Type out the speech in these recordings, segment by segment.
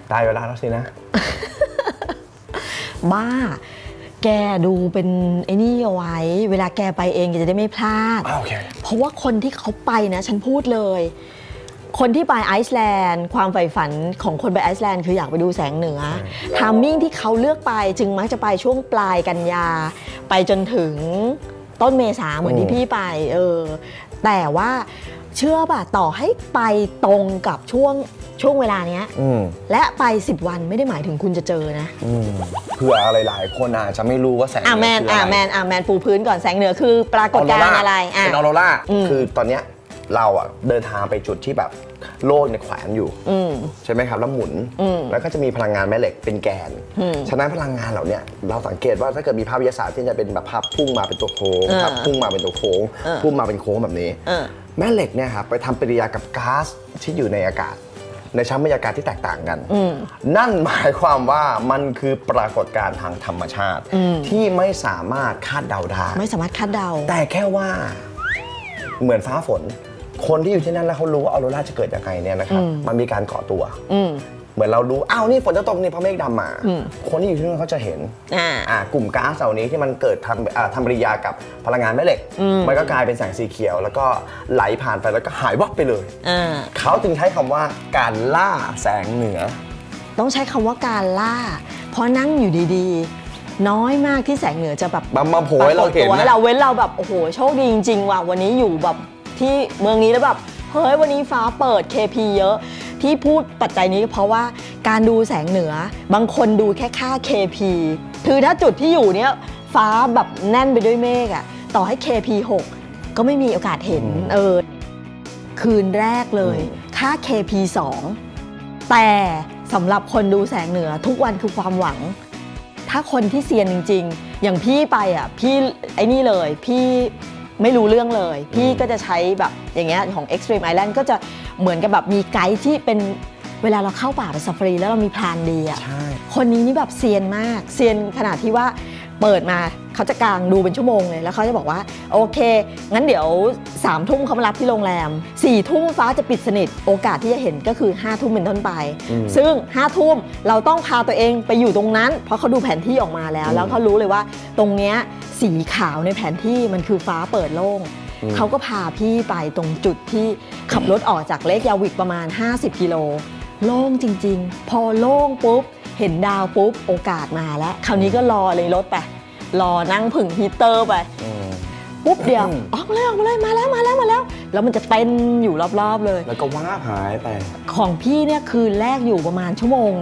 ได้เวลาแล้วสินะบ้าแกดูเป็นไอ้นี่เอาไว้เวลาแกไปเองแกจะได้ไม่พลาด okay. เพราะว่าคนที่เขาไปนะฉันพูดเลยคนที่ไปไอซ์แลนด์ความใฝ่ฝันของคนไปไอซ์แลนด์คืออยากไปดูแสงเหนือทามมิ่งที่เขาเลือกไปจึงมักจะไปช่วงปลายกันยาไปจนถึงต้นเมษาเหมือนที่พี่ไปแต่ว่าเชื่อป่ะต่อให้ไปตรงกับช่วงเวลานี้และไป10 วันไม่ได้หมายถึงคุณจะเจอนะเพื่ออะไรหลายคนอาจจะไม่รู้ว่าแสงเหนือคืออะไรแมนปูพื้นก่อนแสงเหนือคือปรากฏการณ์อะไรเป็นออโรราคือตอนเนี้ยเราเดินทางไปจุดที่แบบโลกในแขวนอยู่ใช่ไหมครับแล้วหมุนแล้วก็จะมีพลังงานแม่เหล็กเป็นแกนฉะนั้นพลังงานเหล่านี้เราสังเกตว่าถ้าเกิดมีภาพวิทยาศาสตร์ที่จะเป็นแบบภาพพุ่งมาเป็นตัวโค้งครับพุ่งมาเป็นตัวโค้งพุ่งมาเป็นโค้งแบบนี้แม่เหล็กเนี่ยครับไปทำปฏิกิริยากับก๊าซที่อยู่ในอากาศในชั้นบรรยากาศที่แตกต่างกันนั่นหมายความว่ามันคือปรากฏการณ์ทางธรรมชาติที่ไม่สามารถคาดเดาได้ไม่สามารถคาดเดาแต่แค่ว่าเหมือนฟ้าฝนคนที่อยู่ที่นั่นแล้วเขารู้ว่าออโรราจะเกิดยังไงเนี่ยนะครับมันมีการก่อตัวเหมือนเรารู้อ้าวนี่ฝนจะตกนี่เพราะเมฆดำมาคนที่อยู่ที่นั่นเขาจะเห็นกลุ่มก๊าซเหล่านี้ที่มันเกิดทำปฏิกิริยากับพลังงานแม่เหล็กมันก็กลายเป็นแสงสีเขียวแล้วก็ไหลผ่านไปแล้วก็หายวับไปเลยเขาจึงใช้คำว่าการล่าแสงเหนือต้องใช้คำว่าการล่าเพราะนั่งอยู่ดีๆน้อยมากที่แสงเหนือจะแบบมาโผล่ให้เราเห็นนะเราเว้นเราแบบโอ้โหโชคดีจริงๆว่ะวันนี้อยู่แบบที่เมืองนี้แล้วแบบเฮ้ยวันนี้ฟ้าเปิด KP เยอะที่พูดปัจจัยนี้เพราะว่าการดูแสงเหนือบางคนดูแค่ค่า KP คือถ้าจุดที่อยู่เนี้ยฟ้าแบบแน่นไปด้วยเมฆอะต่อให้ KP 6ก็ไม่มีโอกาสเห็นคืนแรกเลยค่า KP 2แต่สำหรับคนดูแสงเหนือทุกวันคือความหวังถ้าคนที่เซียนจริงๆอย่างพี่ไปอ่ะพี่ไอ้นี่เลยพี่ไม่รู้เรื่องเลยพี่ก็จะใช้แบบอย่างเงี้ยของ Extreme Island ก็จะเหมือนกับแบบมีไกด์ที่เป็นเวลาเราเข้าป่าไปซาฟารีแล้วเรามีพลานดีอ่ะคนนี้นี่แบบเซียนมากเซียนขนาดที่ว่าเปิดมาเขาจะกางดูเป็นชั่วโมงเลยแล้วเขาจะบอกว่าโอเคงั้นเดี๋ยว3 ทุ่มเขามารับที่โรงแรม4 ทุ่มฟ้าจะปิดสนิทโอกาสที่จะเห็นก็คือ5 ทุ่มเป็นต้นไปซึ่ง5 ทุ่มเราต้องพาตัวเองไปอยู่ตรงนั้นเพราะเขาดูแผนที่ออกมาแล้วเขารู้เลยว่าตรงเนี้ยสีขาวในแผนที่มันคือฟ้าเปิดโล่งเขาก็พาพี่ไปตรงจุดที่ขับรถออกจากเลคยาวิกประมาณ50 กิโลโล่งจริงๆพอโล่งปุ๊บเห็นดาวปุ๊บโอกาสมาแล้วคราวนี้ก็รอเลยรถไปรอนั่งผึ่งฮีเตอร์ไปปุ๊บเดียวออกมาเลยมาแล้วแล้วมันจะเต้นอยู่รอบๆเลยแล้วก็ว้าหายไปของพี่เนี่ยคืนแรกอยู่ประมาณ1 ชั่วโมง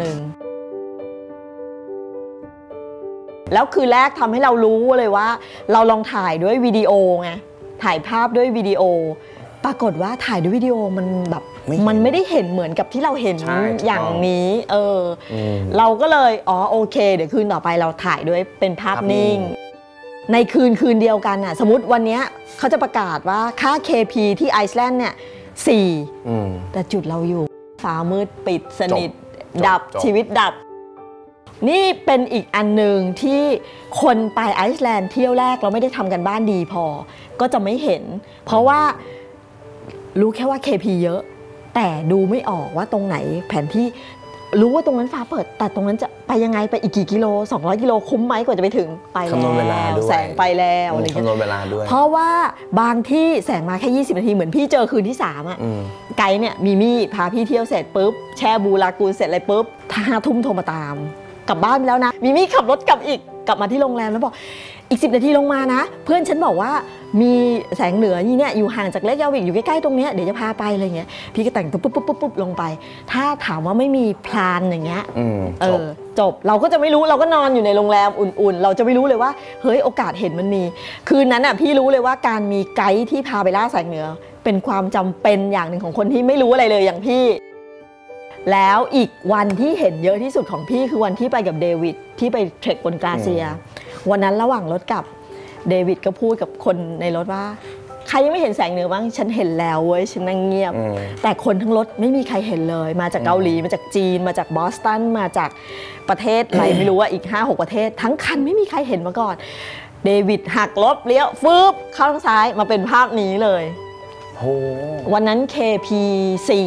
แล้วคืนแรกทำให้เรารู้เลยว่าเราลองถ่ายด้วยวิดีโอไงถ่ายภาพด้วยวิดีโอปรากฏว่าถ่ายด้วยวิดีโอมันแบบมันไม่ได้เห็นเหมือนกับที่เราเห็นอย่างนี้เราก็เลยโอเคเดี๋ยวคืนต่อไปเราถ่ายด้วยเป็นภาพนิ่งในคืนเดียวกันน่ะสมมติวันนี้เขาจะประกาศว่าค่า KP ที่ไอซ์แลนด์เนี่ย4แต่จุดเราอยู่ฟ้ามืดปิดสนิทดับชีวิตดับนี่เป็นอีกอันหนึ่งที่คนไปไอซ์แลนด์เที่ยวแรกเราไม่ได้ทำกันบ้านดีพอก็จะไม่เห็นเพราะว่ารู้แค่ว่า KP เยอะแต่ดูไม่ออกว่าตรงไหนแผนที่รู้ว่าตรงนั้นฟ้าเปิดแต่ตรงนั้นจะไปยังไงไปอีกกี่กิโล200 กิโลคุ้มไหมกว่าจะไปถึงไปแล้วแสงไปแล้วอะไรเงี้ยคำนวณเวลาด้วยเพราะว่าบางที่แสงมาแค่20 นาทีเหมือนพี่เจอคืนที่3อ่ะไกด์เนี่ยมีมี่พาพี่เที่ยวเสร็จปุ๊บแช่บูลากูนเสร็จอะไรปุ๊บ5 ทุ่มโทรมาตามกลับบ้านไปแล้วนะมีมี่ขับรถกลับมาที่โรงแรมแล้วบอกอีก10 นาทีลงมานะเพื่อนฉันบอกว่ามีแสงเหนือนี่เนี่ยอยู่ห่างจากเลคยาวิกอยู่ใกล้ๆตรงเนี้ยเดี๋ยวจะพาไปอะไรเงี้ยพี่ก็แต่งตัวปุ๊บลงไปถ้าถามว่าไม่มีพลานอย่างเงี้ยจบเราก็จะไม่รู้เราก็นอนอยู่ในโรงแรมอุ่นๆเราจะไม่รู้เลยว่าเฮ้ยโอกาสเห็นมันมีคืนนั้นอ่ะพี่รู้เลยว่าการมีไกด์ที่พาไปล่าแสงเหนือเป็นความจำเป็นอย่างหนึ่งของคนที่ไม่รู้อะไรเลยอย่างพี่แล้วอีกวันที่เห็นเยอะที่สุดของพี่คือวันที่ไปกับเดวิดที่ไปเทรคบนกลาเซียวันนั้นระหว่างรถกลับเดวิดก็พูดกับคนในรถว่าใครยังไม่เห็นแสงเหนือบ้างฉันเห็นแล้วเว้ยฉันนั่งเงียบแต่คนทั้งรถไม่มีใครเห็นเลยมาจากเกาหลีมาจากจีนมาจากบอสตันมาจากประเทศอะไรไม่รู้ว่าอีก 5-6 ประเทศทั้งคันไม่มีใครเห็นมาก่อนเดวิดหักรถเลี้ยวฟืบเข้าทางซ้ายมาเป็นภาพนี้เลยวันนั้น KP 4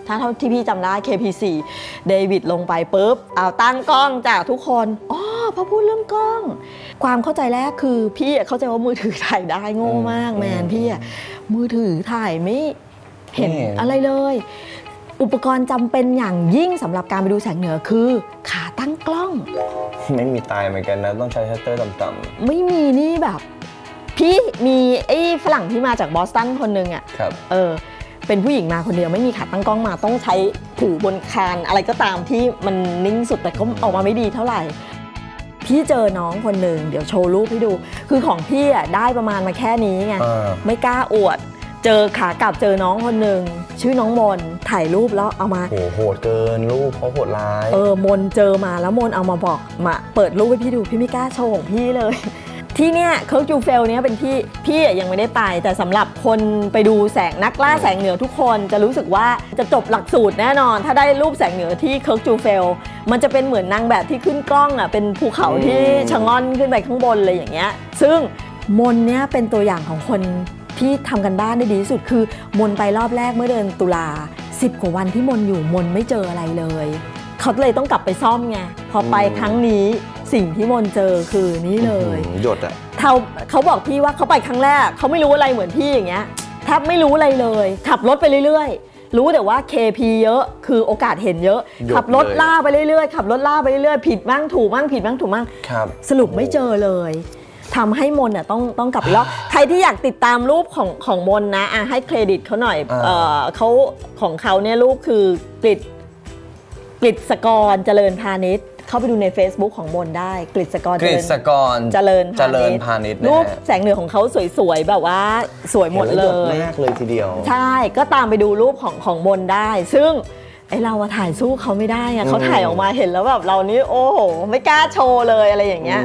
ถ้าเท่าที่พี่จำได้ KP4 เดวิดลงไปปุ๊บเอาตั้งกล้องจากทุกคนอ๋อพอพูดเรื่องกล้อง ความเข้าใจแรกคือพี่เข้าใจว่ามือถือถ่ายได้โง่มากแมนพี่มือถือถ่ายไม่เห็นอะไรเลยอุปกรณ์จำเป็นอย่างยิ่งสำหรับการไปดูแสงเหนือคือขาตั้งกล้องไม่มีตายเหมือนกันนะต้องใช้ชัตเตอร์ต่ำๆไม่มีนี่แบบพี่มีไอ้ฝรั่งที่มาจากบอสตันคนนึงอ่ะเป็นผู้หญิงมาคนเดียวไม่มีขาตั้งกล้องมาต้องใช้ถือบนคานอะไรก็ตามที่มันนิ่งสุดแต่ก็ออกมาไม่ดีเท่าไหร่พี่เจอน้องคนหนึ่งเดี๋ยวโชว์รูปให้ดูคือของพี่อ่ะได้ประมาณมาแค่นี้ไงไม่กล้าอวดเจอขากลับเจอน้องคนหนึ่งชื่อน้องมนถ่ายรูปแล้วเอามาโหดเกินรูปเขาโหดร้ายมนเจอมาแล้วมนเอามาบอกมาเปิดรูปให้พี่ดูพี่ไม่กล้าโชว์ของพี่เลยที่เนี่ยเคิร์กจูเฟลเนี่ยเป็นพี่ยังไม่ได้ไปแต่สำหรับคนไปดูแสงนักล่าแสงเหนือทุกคนจะรู้สึกว่าจะจบหลักสูตรแน่นอนถ้าได้รูปแสงเหนือที่เคิร์กจูเฟลมันจะเป็นเหมือนนางแบบที่ขึ้นกล้องอ่ะเป็นภูเขาที่ชะง่อนขึ้นไปข้างบนเลยอย่างเงี้ยซึ่งมนเนี่ยเป็นตัวอย่างของคนที่ทำกันบ้านได้ดีที่สุดคือมนไปรอบแรกเมื่อเดือนตุลา10 กว่าวันที่มนอยู่มนไม่เจออะไรเลยเขาเลยต้องกลับไปซ่อมไงพอไปครั้งนี้สิ่งที่มนเจอคือนี่เลยหยดอ่ะเขาบอกพี่ว่าเขาไปครั้งแรกเขาไม่รู้อะไรเหมือนพี่อย่างเงี้ยแทบไม่รู้อะไรเลยขับรถไปเรื่อยๆรู้แต่ว่า KP เยอะคือโอกาสเห็นเยอะขับรถล่าไปเรื่อยๆขับรถล่าไปเรื่อยๆผิดมั่งถูกมั่งผิดมั่งถูกมั่งสรุปไม่เจอเลยทำให้มนอ่ะต้องกลับแล้วใครที่อยากติดตามรูปของมนนะให้เครดิตเขาหน่อยเขาของเขาเนี่ยรูปคือกฤษกรเจริญพาณิชย์เข้าไปดูใน Facebook ของมนได้กฤษกรเจริญพาณิชย์รูปแสงเหนือของเขาสวยๆแบบว่าสวยหมดเลยมากเลยทีเดียวใช่ก็ตามไปดูรูปของมนได้ซึ่งไอเราถ่ายสู้เขาไม่ได้อะเขาถ่ายออกมาเห็นแล้วแบบเรานี่โอ้โหไม่กล้าโชว์เลยอะไรอย่างเงี้ย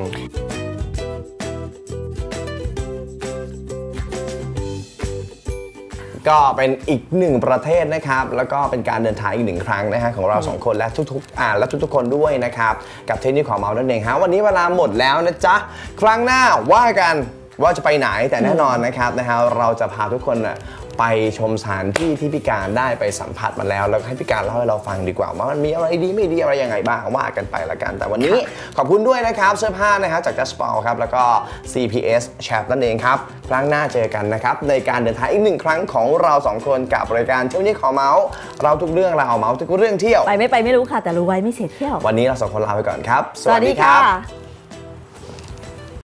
ก็เป็นอีกหนึ่งประเทศนะครับแล้วก็เป็นการเดินทางอีกหนึ่งครั้งนะฮะของเรา2คนและทุกคนด้วยนะครับกับเทคนิคของเมาส์นั่นเองฮะวันนี้เวลาหมดแล้วนะจ๊ะครั้งหน้าว่ากันว่าจะไปไหนแต่แน่นอนนะครับเราจะพาทุกคนไปชมสถานที่ที่พี่การได้ไปสัมผัสมาแล้วให้พี่การเล่าให้เราฟังดีกว่าว่ามันมีอะไรดีไม่ดีอะไรยังไงบ้างว่ากันไปละกันแต่วันนี้ขอบคุณด้วยนะครับเสื้อผ้านะครับจาก Jaspal ครับแล้วก็ CPS Chap นั่นเองครับครั้งหน้าเจอกันนะครับในการเดินทางอีกหนึ่งครั้งของเรา2คนกับรายการเที่ยวนี้ขอเมาส์เราทุกเรื่องเราเมาส์ทุกเรื่องเที่ยวไปไม่รู้ค่ะแต่รู้ไว้ไม่เสียเที่ยววันนี้เรา2คนลาไปก่อนครับสวัสดีค่ะ